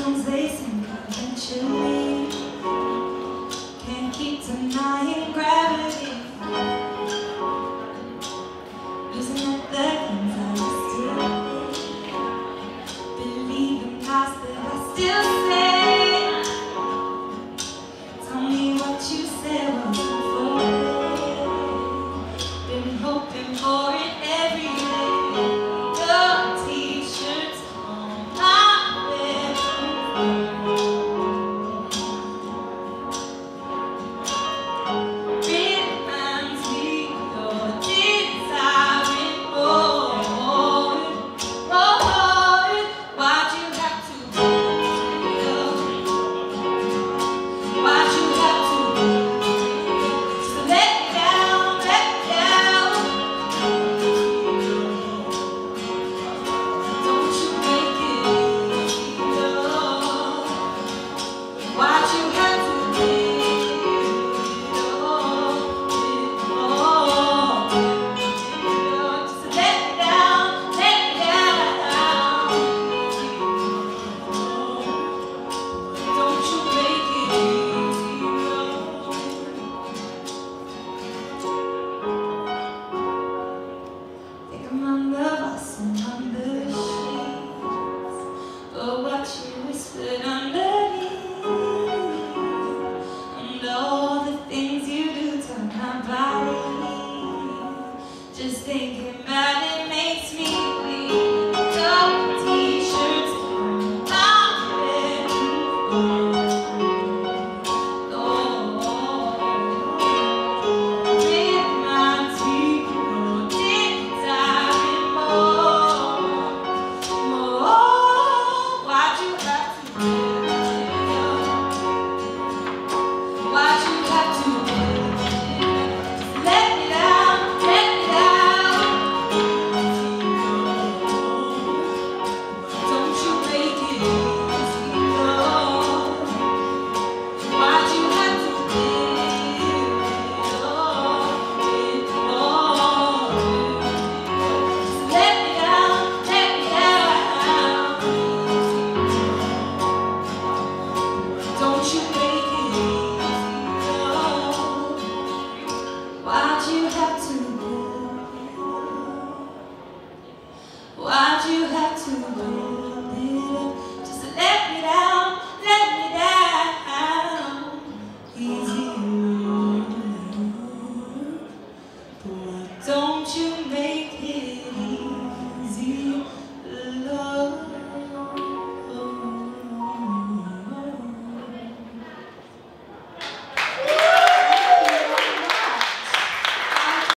songs they sing eventually can't keep denying gravity. Losing at the things I still believe in past that I still say. Tell me what you said wasn't for it. Been hoping for it every day. Your t-shirts on my bedroom. Reminds me your desiring more. Why'd you have to be? Why'd you have to just let me down, let me down? Don't you make it easy, love. Why'd you have to give it all? Just let me down, let me down. Don't you make it easy, love. Think I'm under us and under sheets, but what you whispered underneath, and all the things you do to my body, just thinking about it.